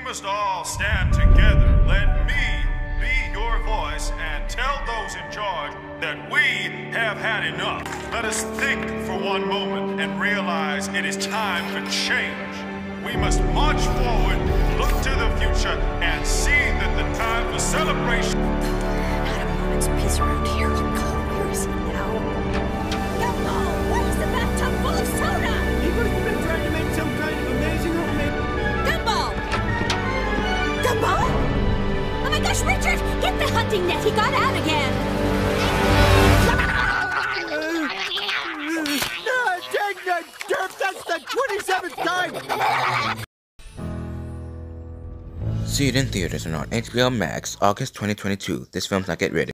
must all stand together. Let me be your voice and tell those in charge that we have had enough. Let us think for one moment and realize it is time for change. We must march forward, look to the future, and see that the time for celebration. Not a moment's peace around here. Where is he now? Gumball, what is the bathtub full of soda? He must have been trying to make some kind of amazing homemade... Gumball! Gumball? Oh my gosh, Richard! Get the hunting net! He got out again! Dang that derp! That's the 27th time! See it in theaters and on HBO Max, August 2022. This film's not yet ready.